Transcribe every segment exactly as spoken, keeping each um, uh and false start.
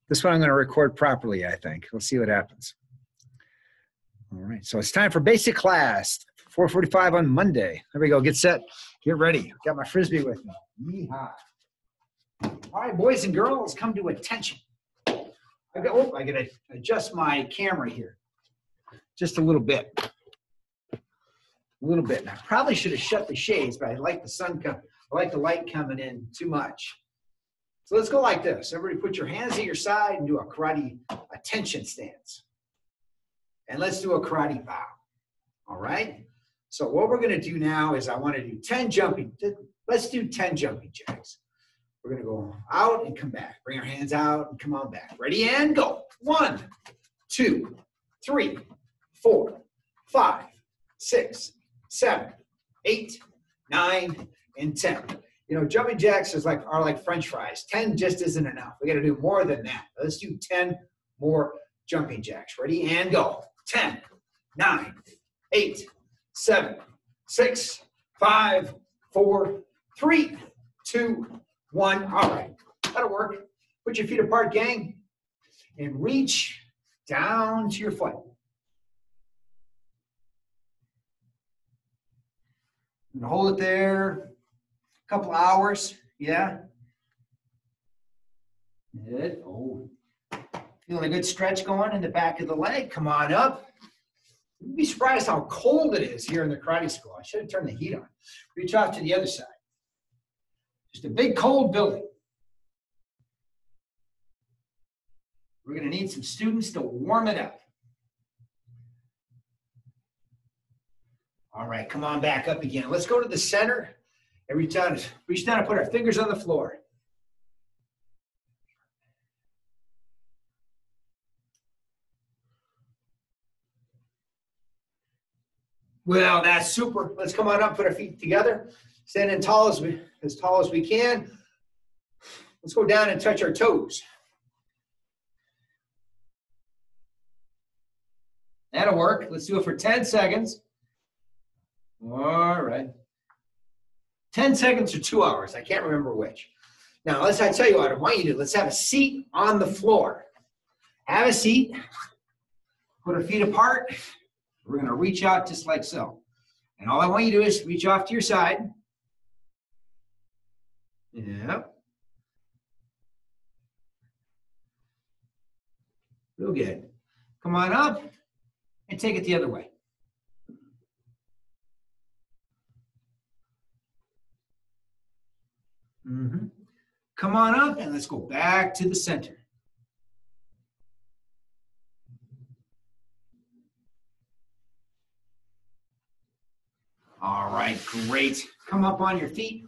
This one I'm going to record properly, I think. We'll see what happens. All right, so it's time for basic class, four forty-five on Monday. There we go. Get set. Get ready. Got my Frisbee with me. Yeehaw. All right, boys and girls, come to attention. I got, oh, I got to adjust my camera here just a little bit. A little bit. Now, I probably should have shut the shades, but I like the sun come. I like the light coming in too much. So let's go like this. Everybody put your hands at your side and do a karate attention stance. And let's do a karate bow. All right? So what we're going to do now is I want to do ten jumping. Let's do ten jumping jacks. We're going to go out and come back. Bring our hands out and come on back. Ready and go. One, two, three, four, five, six, seven, eight, nine, and ten. You know, jumping jacks is like, are like French fries. ten just isn't enough. We got to do more than that. Let's do ten more jumping jacks. Ready and go. ten, nine, eight, seven, six, five, four, three, two, one. All right, that'll work. Put your feet apart, gang, and reach down to your foot. And hold it there. Couple hours, yeah. Good. Oh, feeling a good stretch going in the back of the leg. Come on up. You'd be surprised how cold it is here in the karate school. I should have turned the heat on. Reach off to the other side. Just a big cold building. We're going to need some students to warm it up. All right, come on back up again. Let's go to the center. And reach down, reach down and put our fingers on the floor. Well, that's super. Let's come on up, put our feet together. Stand as tall as we, as tall as we can. Let's go down and touch our toes. That'll work. Let's do it for ten seconds. All right. ten seconds or two hours. I can't remember which. Now, let's I tell you what I want you to do. Let's have a seat on the floor. Have a seat. Put our feet apart. We're going to reach out just like so. And all I want you to do is reach off to your side. Yep. Real good. Come on up and take it the other way. Mm-hmm. Come on up and let's go back to the center. All right, great. Come up on your feet.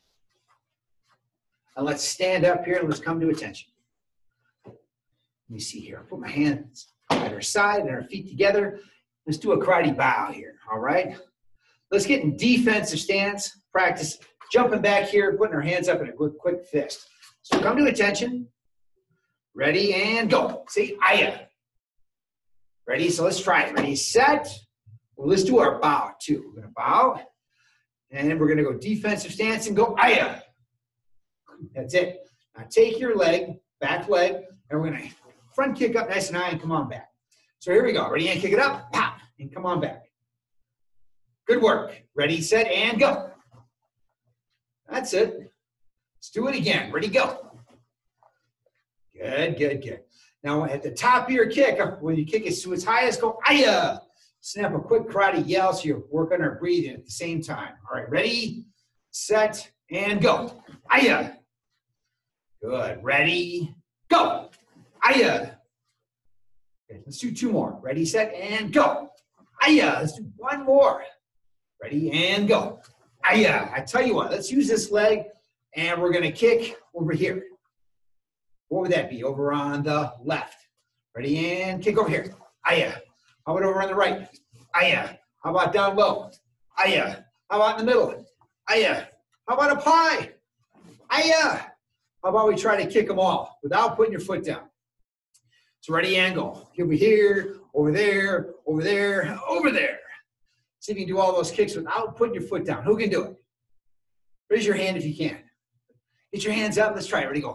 And let's stand up here and let's come to attention. Let me see here. I'll put my hands at our side and our feet together. Let's do a karate bow here, all right? Let's get in defensive stance. Practice jumping back here, putting our hands up in a quick, quick fist. So come to attention. Ready and go. See, aya. Ready? So let's try it. Ready, set. Well, let's do our bow too. We're going to bow. And we're going to go defensive stance and go aya. That's it. Now take your leg, back leg, and we're going to front kick up nice and high and come on back. So here we go. Ready and kick it up, pop, and come on back. Good work. Ready, set, and go. That's it. Let's do it again. Ready, go. Good, good, good. Now at the top of your kick, when you kick it to its highest, go aya. Snap a quick karate yell so you work on our breathing at the same time. All right, ready, set, and go. Aya. Good. Ready, go. Aya. Okay, let's do two more. Ready, set, and go. Aya. Let's do one more. Ready, and go. Aya. I tell you what, let's use this leg, and we're going to kick over here. What would that be? Over on the left. Ready, and kick over here. Aya. How about over on the right? Aya. How about down low? Aya. How about in the middle? Aya. How about a pie? Aya. How about we try to kick them all without putting your foot down? So ready, angle. Over here, over there, over there, over there. See if you can do all those kicks without putting your foot down. Who can do it? Raise your hand if you can. Get your hands up. Let's try it. Ready, go.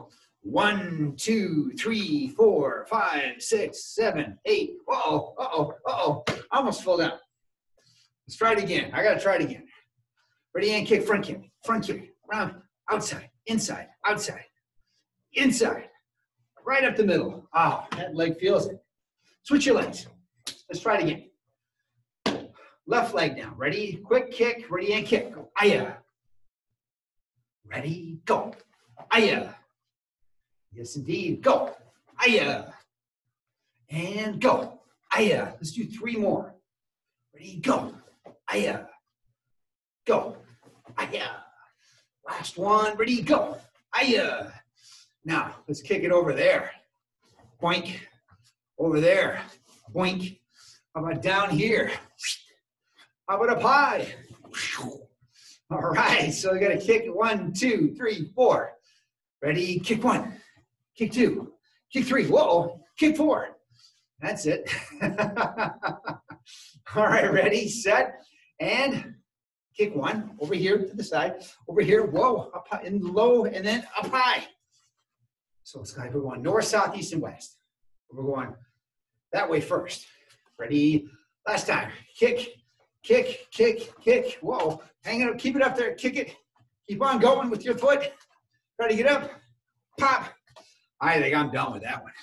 One, two, three, four, five, six, seven, eight. Uh-oh, uh-oh, uh-oh. I almost fell down. Let's try it again. I gotta try it again. Ready, and kick, front kick, front kick, round, outside, inside, outside, inside, right up the middle. Oh, that leg feels it. Switch your legs. Let's try it again. Left leg now. Ready, quick kick, ready, and kick. Go. Aya. Ready, go. Aya. Yes, indeed. Go. Aya. And go. Aya. Let's do three more. Ready, go. Aya. Go. Aya. Last one. Ready, go. Aya. Now, let's kick it over there. Boink. Over there. Boink. How about down here? How about up high? All right, so we got to kick one, two, three, four. Ready? Kick one. Kick two. Kick three. Whoa. Kick four. That's it. All right, ready, set, and kick one. Over here to the side. Over here. Whoa. Up high, and low, and then up high. So it's like we're going north, south, east, and west. We're going that way first. Ready? Last time. Kick, kick, kick, kick. Whoa. Hang it up. Keep it up there. Kick it. Keep on going with your foot. Try to get up. Pop. I think I'm done with that one.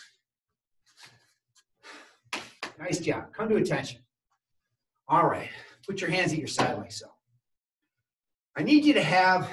Nice job. Come to attention. All right. Put your hands at your side like so. I need you to have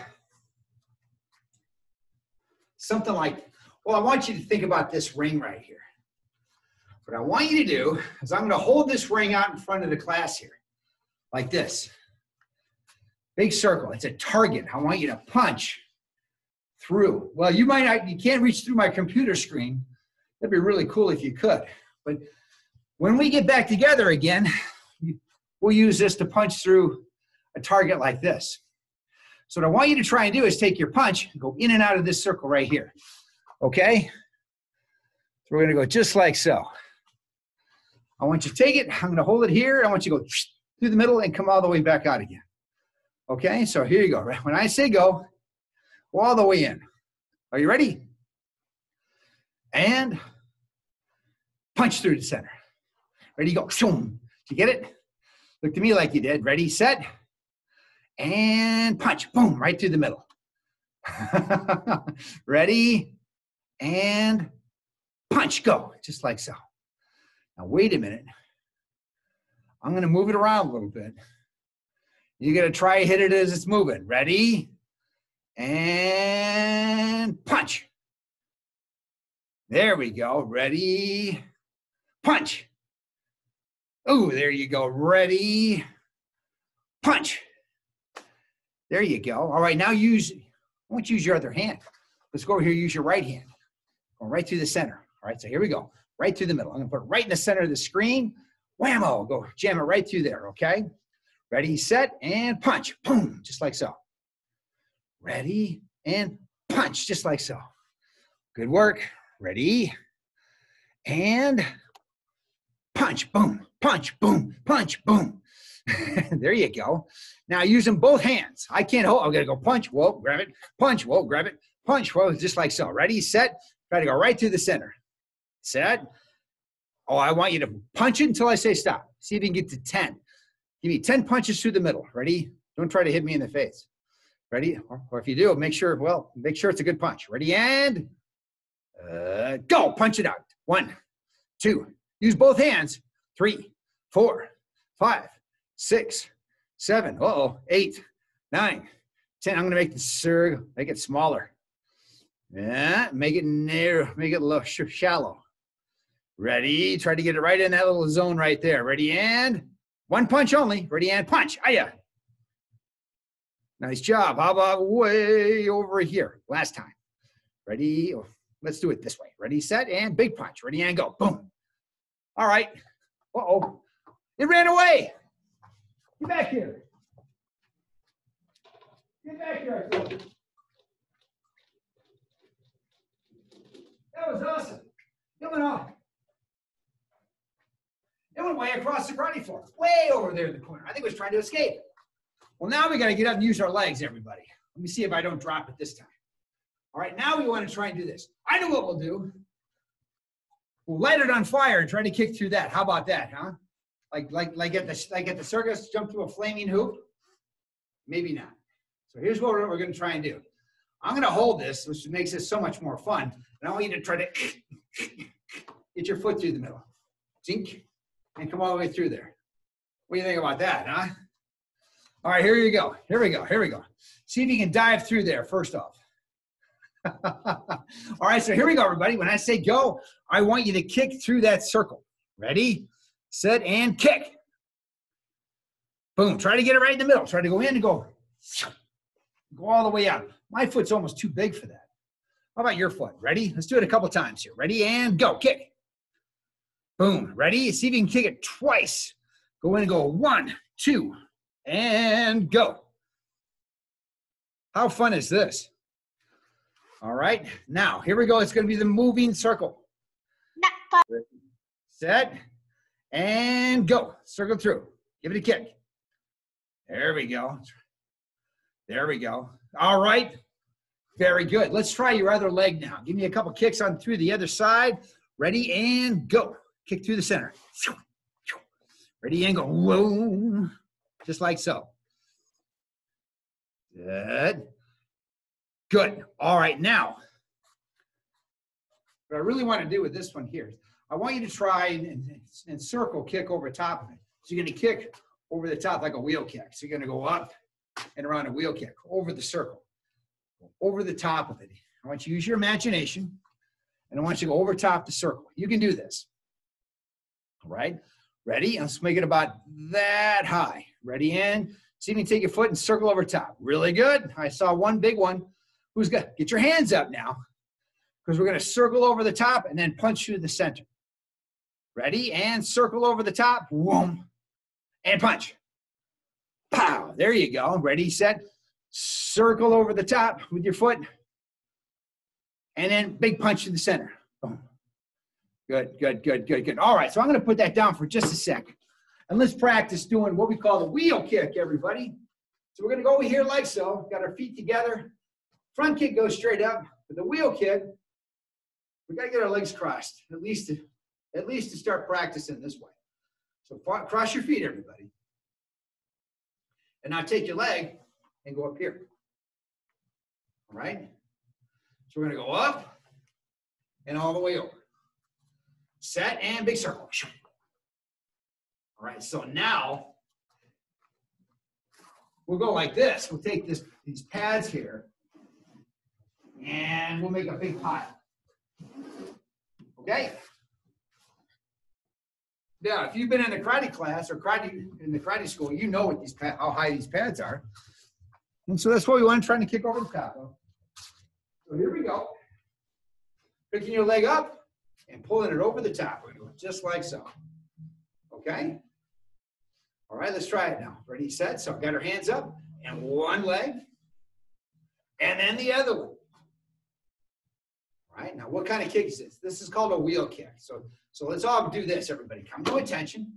something like, well, I want you to think about this ring right here. What I want you to do is I'm going to hold this ring out in front of the class here, like this. Big circle. It's a target. I want you to punch through. Well, you might not, you can't reach through my computer screen. That'd be really cool if you could. But when we get back together again, we'll use this to punch through a target like this. So what I want you to try and do is take your punch and go in and out of this circle right here. Okay? So we're going to go just like so. I want you to take it. I'm going to hold it here. I want you to go through the middle and come all the way back out again. Okay? So here you go. When I say go, go all the way in. Are you ready? And punch through the center. Ready? Go. Did you get it? Look to me like you did. Ready, set, and punch. Boom, right through the middle. Ready, and punch. Go, just like so. Now, wait a minute. I'm going to move it around a little bit. You're going to try to hit it as it's moving. Ready, and punch. There we go. Ready, punch. Oh, there you go. Ready, punch. There you go. All right, now use, I want you to use your other hand. Let's go over here, use your right hand. Go right through the center. All right, so here we go. Right through the middle. I'm going to put it right in the center of the screen. Whammo. Go jam it right through there, okay? Ready, set, and punch. Boom, just like so. Ready, and punch, just like so. Good work. Ready, and punch, boom, punch, boom, punch, boom. There you go. Now using both hands. I can't hold. I'm going to go punch, whoa, grab it, punch, whoa, grab it, punch, whoa, just like so. Ready, set, try to go right through the center. Set. Oh, I want you to punch it until I say stop. See if you can get to ten. Give me ten punches through the middle. Ready? Don't try to hit me in the face. Ready? Or if you do, make sure, well, make sure it's a good punch. Ready, and uh, go. Punch it out. One, two. Use both hands. Three, four, five, six, seven, uh-oh, eight, nine, ten. I'm going to make the circle, make it smaller. Yeah, make it narrow, make it low, shallow. Ready? Try to get it right in that little zone right there. Ready, and one punch only. Ready, and punch. Aya. Nice job. How about way over here? Last time. Ready? Oh, let's do it this way. Ready, set, and big punch. Ready, and go. Boom. All right. Uh-oh. It ran away. Get back here. Get back here. That was awesome. It went off. It went way across the karate floor. Way over there in the corner. I think it was trying to escape. Well, now we got to get up and use our legs, everybody. Let me see if I don't drop it this time. All right, now we want to try and do this. I know what we'll do. We'll light it on fire and try to kick through that. How about that, huh? Like, like, like, at the, like at the circus, jump through a flaming hoop? Maybe not. So here's what we're, we're going to try and do. I'm going to hold this, which makes this so much more fun. And I want you to try to get your foot through the middle. Zink, and come all the way through there. What do you think about that, huh? All right, here you go. Here we go. Here we go. See if you can dive through there first off. All right, so here we go, everybody. When I say go, I want you to kick through that circle. Ready, set, and kick. Boom. Try to get it right in the middle. Try to go in and go. Go all the way out. My foot's almost too big for that. How about your foot? Ready? Let's do it a couple times here. Ready, and go. Kick. Boom. Ready? See if you can kick it twice. Go in and go one, two, and go. How fun is this? All right, now here we go. It's going to be the moving circle. Set, and go. Circle through. Give it a kick. There we go. There we go. All right, very good. Let's try your other leg now. Give me a couple kicks on through the other side. Ready, and go. Kick through the center. Ready, and go. Whoa. Just like so. Good. Good. All right, now, what I really want to do with this one here, I want you to try and, and, and circle kick over top of it. So you're going to kick over the top like a wheel kick. So you're going to go up and around a wheel kick over the circle, over the top of it. I want you to use your imagination, and I want you to go over top the circle. You can do this. All right, ready? Let's make it about that high. Ready, in. See if you can take your foot and circle over top. Really good. I saw one big one. Who's good? Get your hands up now, because we're going to circle over the top and then punch through the center. Ready? And circle over the top. Whoom. And punch. Pow. There you go. Ready, set. Circle over the top with your foot. And then big punch to the center. Boom. Good, good, good, good, good. All right, so I'm going to put that down for just a second. And let's practice doing what we call the wheel kick, everybody. So we're going to go over here like so. Got our feet together. Front kick goes straight up. With the wheel kick, we got to get our legs crossed, at least to, at least to start practicing this way. So cross your feet, everybody. And now take your leg and go up here. All right? So we're going to go up and all the way over. Set and big circle. All right, so now we'll go like this. We'll take this, these pads here, and we'll make a big pile. Okay? Now, if you've been in a karate class or karate in the karate school, you know what these how high these pads are. And so that's what we want, trying to kick over the top of. So here we go. Picking your leg up and pulling it over the top. We're doing just like so. Okay? All right, let's try it now. Ready, set. So got our hands up and one leg and then the other one. All right, now what kind of kick is this? This is called a wheel kick. So, so let's all do this, everybody. Come to attention.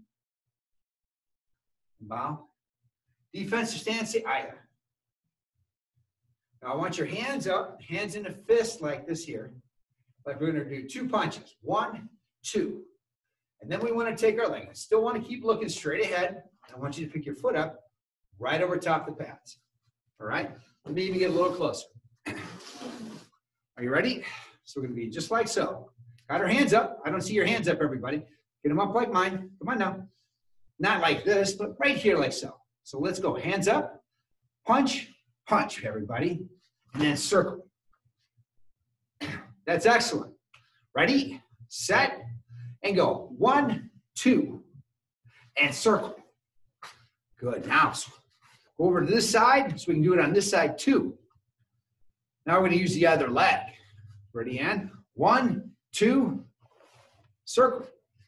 Bow. Defensive stance, either. Now I want your hands up, hands in a fist like this here. Like we're going to do two punches. One, two. And then we want to take our leg. I still want to keep looking straight ahead. I want you to pick your foot up right over top the pads. All right? Let me even get a little closer. Are you ready? So we're going to be just like so. Got our hands up. I don't see your hands up, everybody. Get them up like mine. Come on now. Not like this, but right here like so. So let's go. Hands up. Punch, punch, everybody. And then circle. That's excellent. Ready, set, and go. One, two, and circle. Good. Now, so go over to this side so we can do it on this side too. Now we're going to use the other leg. Ready, and one, two, circle.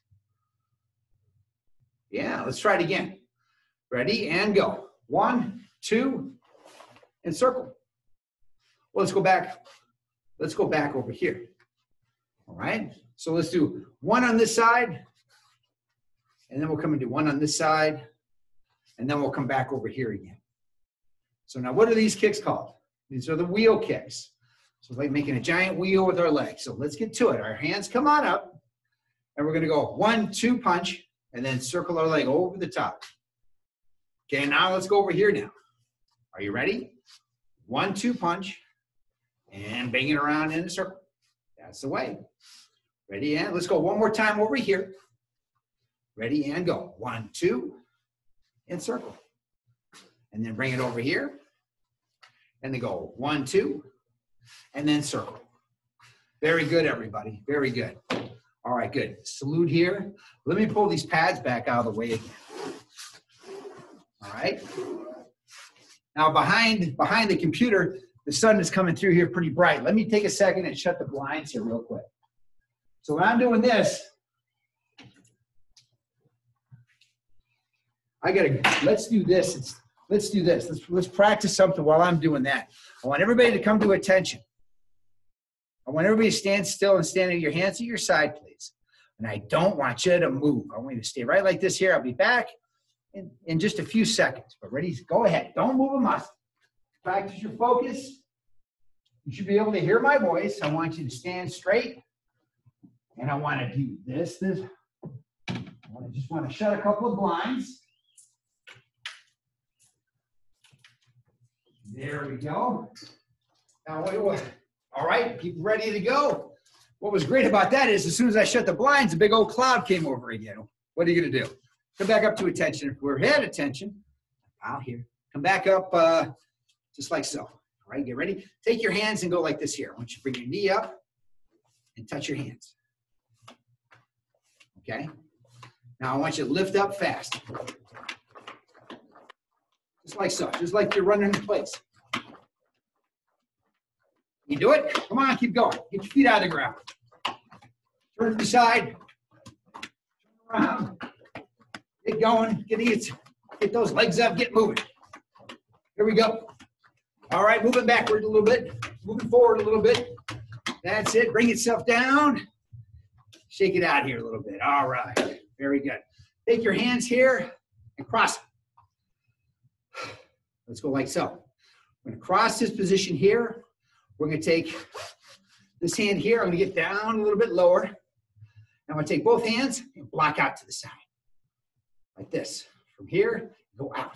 Yeah, let's try it again. Ready, and go. One, two, and circle. Well, let's go back. Let's go back over here. All right. So let's do one on this side, and then we'll come and do one on this side, and then we'll come back over here again. So now what are these kicks called? These are the wheel kicks. So it's like making a giant wheel with our legs. So let's get to it. Our hands come on up, and we're gonna go one, two punch, and then circle our leg over the top. Okay, now let's go over here now. Are you ready? One, two punch, and bang it around in a circle. That's the way. Ready, and let's go one more time over here. Ready, and go. One, two, and circle. And then bring it over here. And then go one, two, and then circle. Very good, everybody. Very good. All right, good. Salute here. Let me pull these pads back out of the way again. All right. Now behind, behind the computer, the sun is coming through here pretty bright. Let me take a second and shut the blinds here real quick. So when I'm doing this, I gotta, let's do this. It's, let's do this. Let's, let's practice something while I'm doing that. I want everybody to come to attention. I want everybody to stand still and stand with your hands at your side, please. And I don't want you to move. I want you to stay right like this here. I'll be back in, in just a few seconds. But ready? Go ahead. Don't move a muscle. Practice your focus. You should be able to hear my voice. I want you to stand straight. And I want to do this. This. I want to just want to shut a couple of blinds. There we go. Now, wait, wait. All right, people ready to go. What was great about that is as soon as I shut the blinds, a big old cloud came over again. What are you going to do? Come back up to attention. If we're at attention, out here. Come back up uh, just like so. All right, get ready. Take your hands and go like this here. I want you to bring your knee up and touch your hands. Okay? Now I want you to lift up fast. Just like so. Just like you're running in place. You do it? Come on, keep going. Get your feet out of the ground. Turn to the side. Turn around. Get going. Get, it, get those legs up. Get moving. Here we go. All right, moving backward a little bit. Moving forward a little bit. That's it. Bring yourself down. Shake it out here a little bit. All right. Very good. Take your hands here and cross them. Let's go like so. I'm going to cross this position here. We're going to take this hand here. I'm going to get down a little bit lower. I'm going to take both hands and block out to the side. Like this. From here, go out.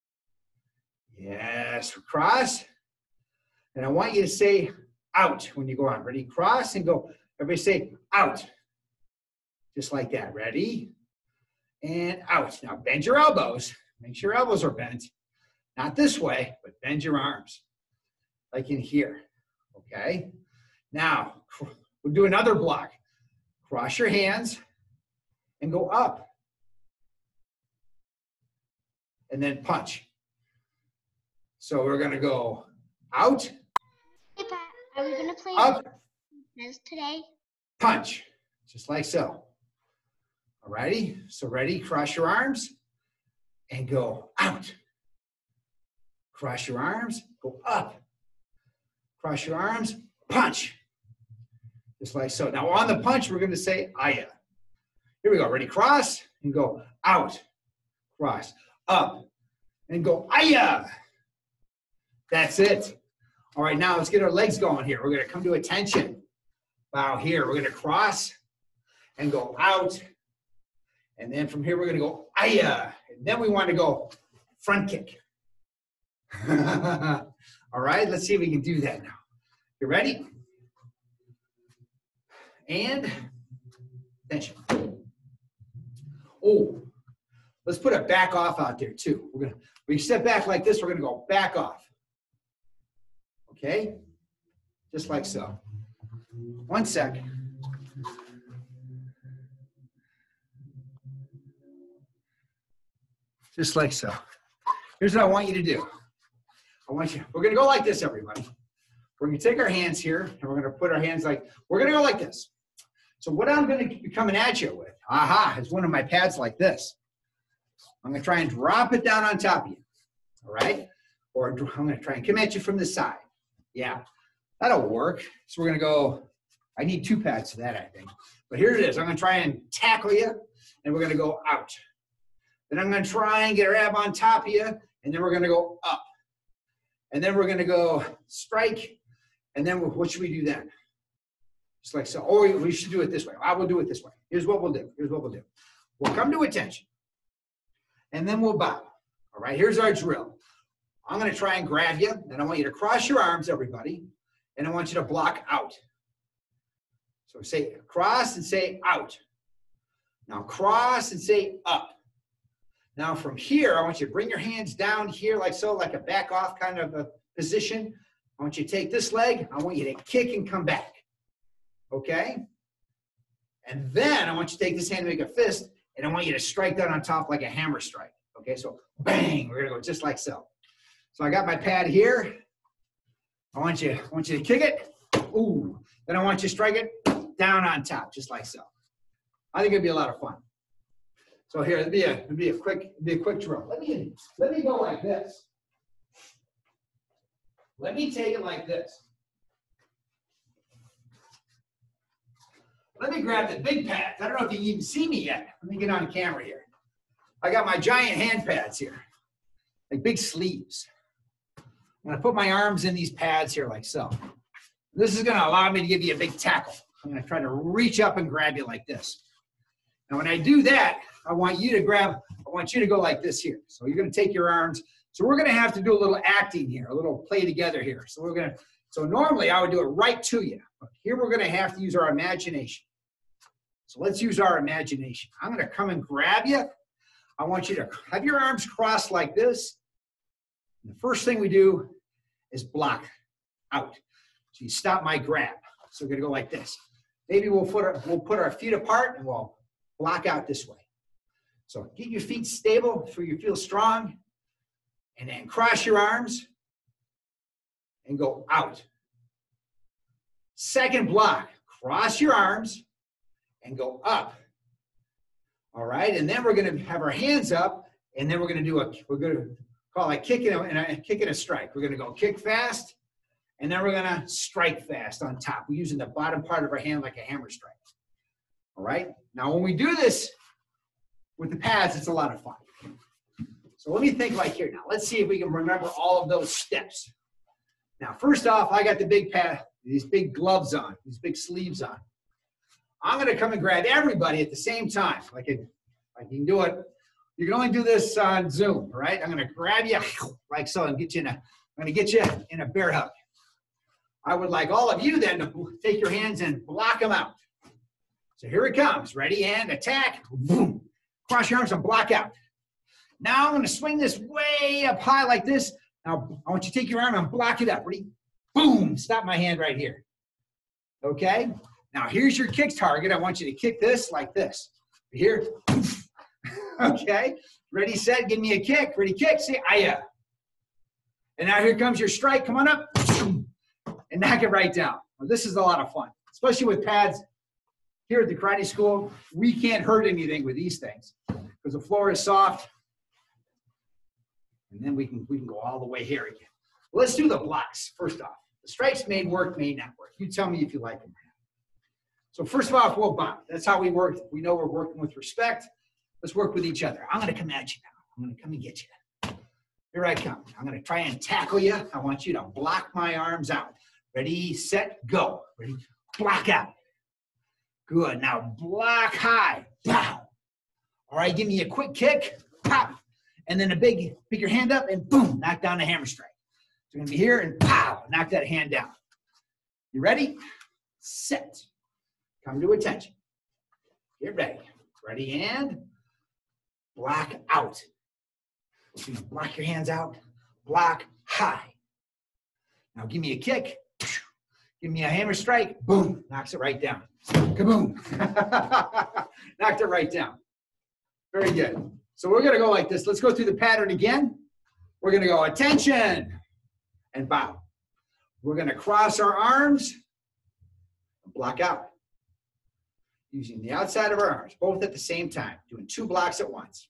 Yes, cross. And I want you to say out when you go on. Ready? Cross and go. Everybody say out. Just like that. Ready? And out. Now bend your elbows. Make sure your elbows are bent. Not this way, but bend your arms. Like in here. Okay? Now, we'll do another block. Cross your hands and go up. And then punch. So we're going to go out. Hey, Pat, are we going to play up, today? Punch. Just like so. All righty? So ready? Cross your arms and go out. Cross your arms, go up. Cross your arms, punch. Just like so. Now on the punch, we're going to say aya. Here we go. Ready? Cross and go out. Cross, up, and go aya. That's it. All right, now let's get our legs going here. We're going to come to attention. Bow here. We're going to cross and go out. And then from here, we're going to go aya. And then we want to go front kick. All right, let's see if we can do that now. You ready? And attention. Oh, let's put a back off out there too. We're gonna we step back like this, we're gonna go back off. Okay? Just like so. One second. Just like so. Here's what I want you to do. I want you, we're going to go like this, everybody. We're going to take our hands here, and we're going to put our hands like, we're going to go like this. So what I'm going to be coming at you with, aha, is one of my pads like this. I'm going to try and drop it down on top of you, all right? Or I'm going to try and come at you from the side. Yeah, that'll work. So we're going to go, I need two pads for that, I think. But here it is. I'm going to try and tackle you, and we're going to go out. Then I'm going to try and get a grab on top of you, and then we're going to go up. And then we're going to go strike, And then what should we do then? Just like so. Or we should do it this way. I will do it this way. Here's what we'll do. Here's what we'll do. We'll come to attention. And then we'll bow. All right, here's our drill. I'm going to try and grab you. And I want you to cross your arms, everybody. And I want you to block out. So say cross and say out. Now cross and say up. Now from here, I want you to bring your hands down here like so, like a back off kind of a position. I want you to take this leg. I want you to kick and come back. Okay? And then I want you to take this hand and make a fist, and I want you to strike that on top like a hammer strike. Okay, so bang, we're gonna go just like so. So I got my pad here. I want you, I want you to kick it. Ooh. Then I want you to strike it down on top, just like so. I think it'd be a lot of fun. So here, it'd be a, it'd be a quick, it'd be a quick drill. Let me, let me go like this. Let me take it like this. Let me grab the big pads. I don't know if you can even see me yet. Let me get on camera here. I got my giant hand pads here, like big sleeves. I'm gonna put my arms in these pads here like so. This is gonna allow me to give you a big tackle. I'm gonna try to reach up and grab you like this. Now when I do that, I want you to grab, I want you to go like this here. So you're gonna take your arms. So we're gonna have to do a little acting here, a little play together here. So we're gonna, so normally I would do it right to you. But here we're gonna have to use our imagination. So let's use our imagination. I'm gonna come and grab you. I want you to have your arms crossed like this. And the first thing we do is block out. So you stop my grab. So we're gonna go like this. Maybe we'll put our, we'll put our feet apart and we'll block out this way. So get your feet stable so you feel strong. And then cross your arms and go out. Second block, cross your arms and go up. All right, and then we're gonna have our hands up, and then we're gonna do a, we're gonna call it kick and a, kick and a strike. We're gonna go kick fast, and then we're gonna strike fast on top. We're using the bottom part of our hand like a hammer strike. All right, now when we do this with the pads, it's a lot of fun. So let me think like here now. Let's see if we can remember all of those steps. Now, first off, I got the big pad, these big gloves on, these big sleeves on. I'm gonna come and grab everybody at the same time. Like it, I can do it. You can only do this on Zoom, all right? I'm gonna grab you like so and get you in a, I'm gonna get you in a bear hug. I would like all of you then to take your hands and block them out. So here it comes, ready and attack, boom. Cross your arms and block out. Now I'm gonna swing this way up high like this. Now I want you to take your arm and block it up, ready? Boom, stop my hand right here, okay? Now here's your kick target. I want you to kick this like this. Here, okay? Ready, set, give me a kick. Ready, kick, say, aya. And now here comes your strike. Come on up and knock it right down. Well, this is a lot of fun, especially with pads. Here at the karate school, we can't hurt anything with these things because the floor is soft. And then we can, we can go all the way here again. Well, let's do the blocks first off. The strikes may work, may not work. You tell me if you like them. So first of all, we'll bow. That's how we work. We know we're working with respect. Let's work with each other. I'm going to come at you now. I'm going to come and get you. Here I come. I'm going to try and tackle you. I want you to block my arms out. Ready, set, go. Ready, block out. Good. Now block high. Pow. All right, give me a quick kick. Pop. And then a big, pick your hand up and boom, knock down the hammer strike. So you're going to be here and pow, knock that hand down. You ready? Set. Come to attention. Get ready. Ready and block out. So you block your hands out. Block high. Now give me a kick. Give me a hammer strike. Boom. Knocks it right down. Kaboom. Knocked it right down. Very good. So we're going to go like this. Let's go through the pattern again. We're going to go attention and bow. We're going to cross our arms and block out. Using the outside of our arms, both at the same time, doing two blocks at once.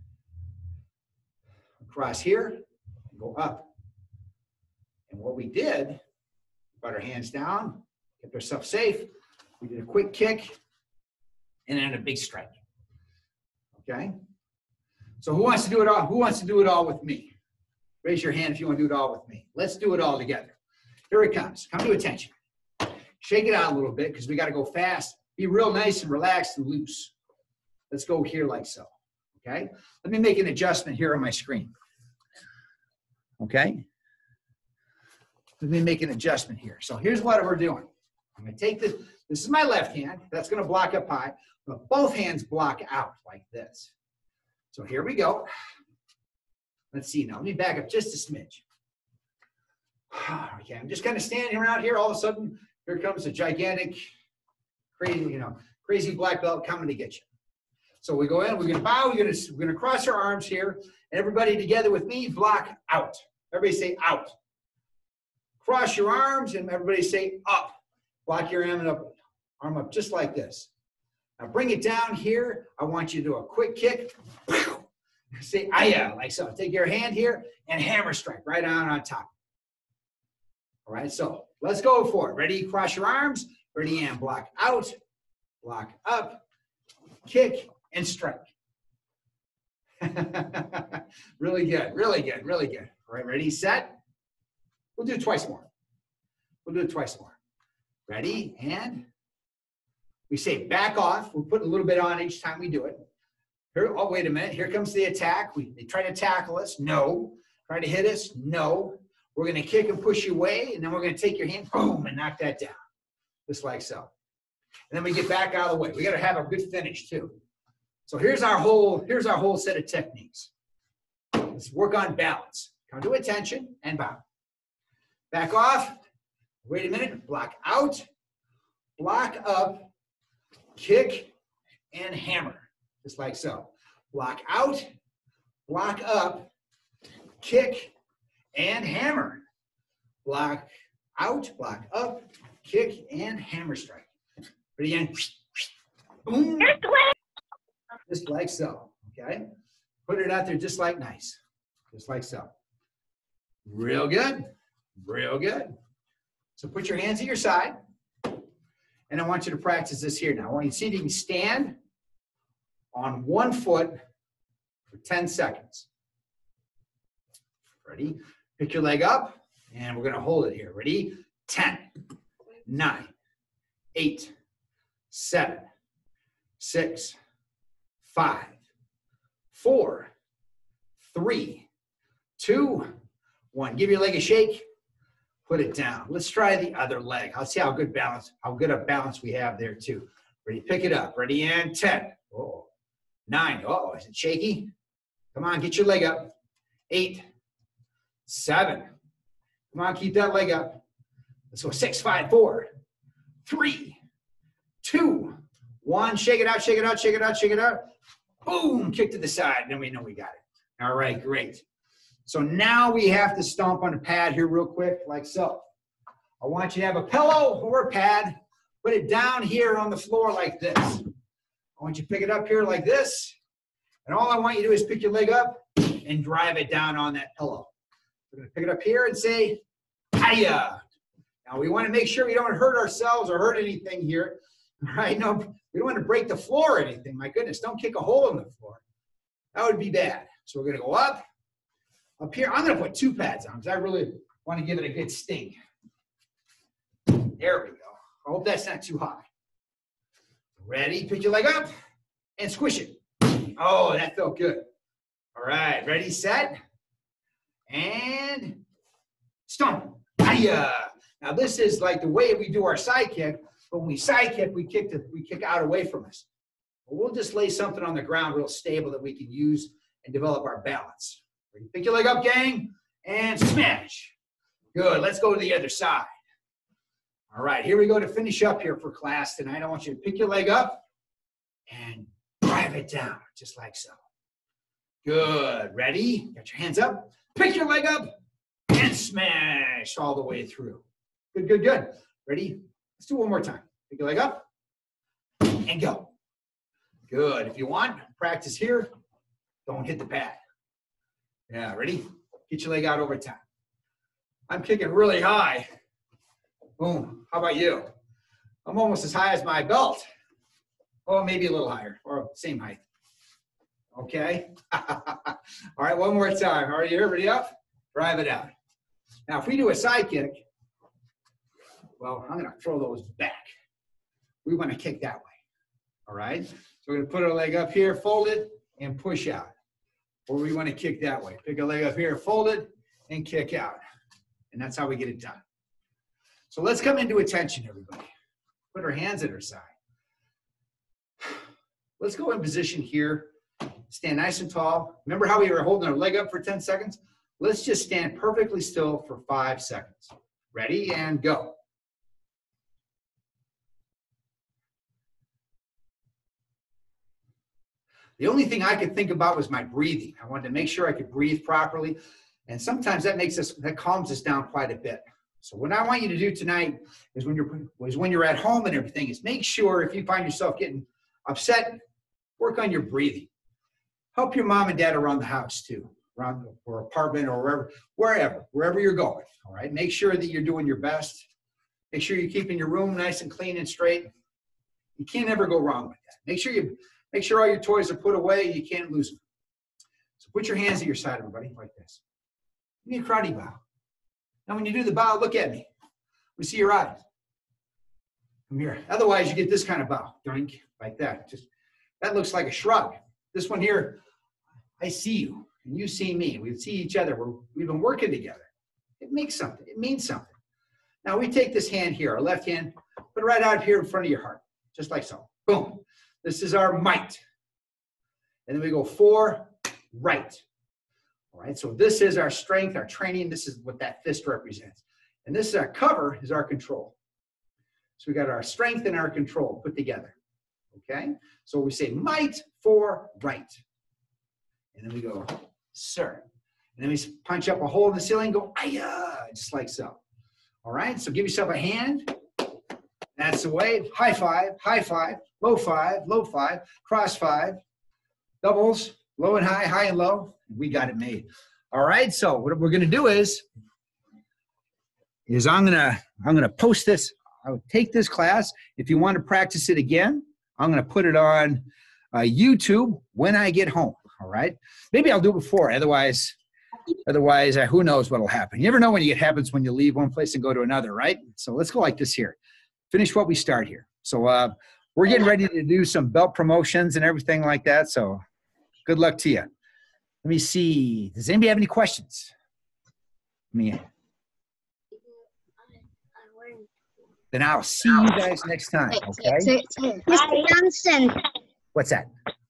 Across here, and go up. And what we did, brought our hands down, kept ourselves safe. We did a quick kick, and then a big strike. Okay? So who wants to do it all? Who wants to do it all with me? Raise your hand if you want to do it all with me. Let's do it all together. Here it comes. Come to attention. Shake it out a little bit because we got to go fast. Be real nice and relaxed and loose. Let's go here like so. Okay? Let me make an adjustment here on my screen. Okay? Let me make an adjustment here. So here's what we're doing. I'm going to take this. This is my left hand. That's going to block up high. But both hands block out like this. So here we go. Let's see now. Let me back up just a smidge. Okay, I'm just kind of standing around here. All of a sudden, here comes a gigantic, crazy, you know, crazy black belt coming to get you. So we go in, we're going to bow, we're going to, we're going to cross our arms here, and everybody together with me, block out. Everybody say out. Cross your arms, and everybody say up. Block your arm up, arm up just like this. Now bring it down here. I want you to do a quick kick. Say aya, like so. Take your hand here and hammer strike right on on top. All right, so let's go for it. Ready? Cross your arms. Ready and block out, block up, kick, and strike. Really good, really good, really good. All right, ready, set. We'll do it twice more. We'll do it twice more. Ready, and we say back off. We'll put a little bit on each time we do it. Here, oh, wait a minute. Here comes the attack. We, they try to tackle us. No. Try to hit us. No. We're going to kick and push you away, and then we're going to take your hand, boom, and knock that down. Just like so. And then we get back out of the way. We got to have a good finish, too. So here's our whole, here's our whole set of techniques. Let's work on balance. Come to attention and bow. Back off. Wait a minute. Block out. Block up. Kick and hammer. Just like so. Block out, block up, kick, and hammer. Block out, block up, kick, and hammer strike. Ready again? Boom. Just like so. Okay? Put it out there just like nice. Just like so. Real good. Real good. So put your hands at your side. And I want you to practice this here now. I want you to see if you can stand on one foot for ten seconds. Ready? Pick your leg up, and we're going to hold it here. Ready? ten, nine, eight, seven, six, five, four, three, two, one. Give your leg a shake. Put it down. Let's try the other leg. I'll see how good balance, how good a balance we have there too. Ready? Pick it up. Ready? And ten. Oh. Nine. Uh-oh, is it shaky? Come on, get your leg up. Eight. Seven. Come on, keep that leg up. Let's go. Six, five, four, three, two, one. Shake it out, shake it out, shake it out, shake it out. Boom, kick to the side. Then we know we got it. All right, great. So now we have to stomp on a pad here real quick, like so. I want you to have a pillow or a pad. Put it down here on the floor like this. I want you to pick it up here like this. And all I want you to do is pick your leg up and drive it down on that pillow. We're going to pick it up here and say, hiya. Now we want to make sure we don't hurt ourselves or hurt anything here. All right? No, we don't want to break the floor or anything. My goodness, don't kick a hole in the floor. That would be bad. So we're going to go up. Up here, I'm going to put two pads on because I really want to give it a good sting. There we go. I hope that's not too high. Ready? Pick your leg up and squish it. Oh, that felt good. All right. Ready, set, and stomp. Hiya. Now this is like the way we do our side kick. But when we side kick, we kick the, we kick out away from us. We'll just lay something on the ground real stable that we can use and develop our balance. Ready? Pick your leg up, gang, and smash. Good. Let's go to the other side. All right, here we go to finish up here for class tonight. I want you to pick your leg up and drive it down, just like so. Good. Ready? Got your hands up. Pick your leg up and smash all the way through. Good, good, good. Ready? Let's do it one more time. Pick your leg up and go. Good. If you want, practice here. Don't hit the pad. Yeah, ready? Get your leg out over time. I'm kicking really high. Boom. How about you? I'm almost as high as my belt. Oh, maybe a little higher or same height. Okay. All right, one more time. Are you ready up? Drive it out. Now, if we do a side kick, well, I'm gonna throw those back. We wanna kick that way, all right? So we're gonna put our leg up here, fold it, and push out. Or we wanna kick that way. Pick a leg up here, fold it, and kick out. And that's how we get it done. So let's come into attention, everybody. Put our hands at our side. Let's go in position here. Stand nice and tall. Remember how we were holding our leg up for ten seconds? Let's just stand perfectly still for five seconds. Ready, and go. The only thing I could think about was my breathing. I wanted to make sure I could breathe properly. And sometimes that makes us, that calms us down quite a bit. So what I want you to do tonight is when you're, is when you're at home and everything, is make sure if you find yourself getting upset, work on your breathing. Help your mom and dad around the house too, around or apartment or wherever, wherever, wherever you're going. All right. Make sure that you're doing your best. Make sure you're keeping your room nice and clean and straight. You can't ever go wrong with that. Make sure you make sure all your toys are put away. You can't lose them. So put your hands at your side, everybody, like this. Give me a karate bow. Now, when you do the bow, look at me. Let me see your eyes. Come here. Otherwise, you get this kind of bow. Drink like that. Just that looks like a shrug. This one here, I see you and you see me. We see each other. We're, we've been working together. It makes something. It means something. Now we take this hand here, our left hand, put it right out here in front of your heart, just like so. Boom. This is our might. And then we go four, right. All right, so this is our strength, our training. This is what that fist represents. And this is our cover, is our control. So we got our strength and our control put together. Okay? So we say might, for, right. And then we go, sir. And then we punch up a hole in the ceiling, go, ayah, just like so. All right, so give yourself a hand. That's the way. High five, high five, low five, low five, cross five, doubles, low and high, high and low. We got it made. All right, so what we're going to do is, is I'm going to I'm going to post this. I'll take this class. If you want to practice it again, I'm going to put it on uh, YouTube when I get home. All right, maybe I'll do it before. Otherwise, otherwise, uh, who knows what will happen? You never know when it happens when you leave one place and go to another, right? So let's go like this here. Finish what we start here. So uh, we're getting ready to do some belt promotions and everything like that. So good luck to you. Let me see. Does anybody have any questions? Me. Then I'll see you guys next time. Okay. Mister Johnson. What's that?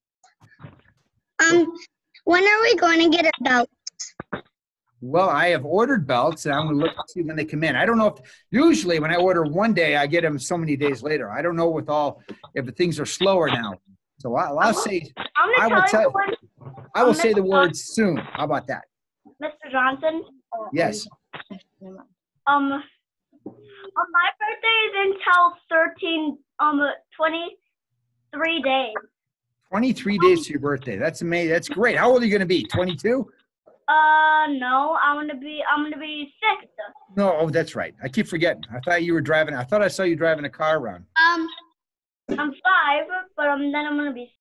Um, when are we going to get a belt? Well, I have ordered belts, and I'm going to look to see when they come in. I don't know if usually when I order one day, I get them so many days later. I don't know with all if the things are slower now. So I'll, I'll say I will tell. I will say the word soon. How about that? Mister Johnson? Yes. Um, um, my birthday is until thirteen, um, twenty-three days. twenty-three days to your birthday. That's amazing. That's great. How old are you going to be? twenty-two? Uh, no, I'm gonna be, I'm gonna be six. No, oh, that's right. I keep forgetting. I thought you were driving. I thought I saw you driving a car around. Um, I'm five, but um, then I'm gonna be